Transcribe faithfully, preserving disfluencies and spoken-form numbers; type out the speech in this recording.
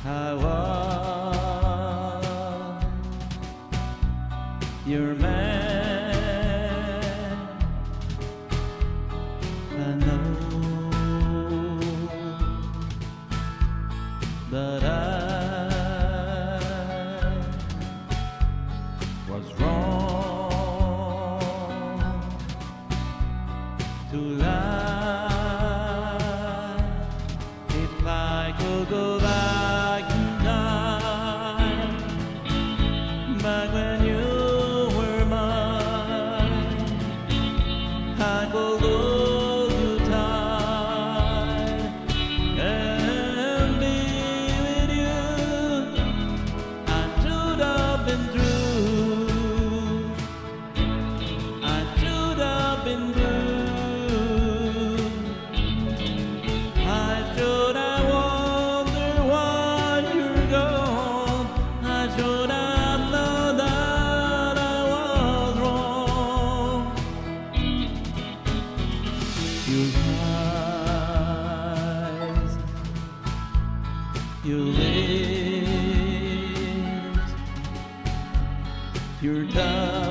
I was your man. I know that I was wrong to lie. If I could go back in time, back when you were mine, I'd go hold you tight and be with you. I should have been true. I should have been true. I should have wondered why you're gone. I should have known that I was wrong. Your eyes, your lips, your touch.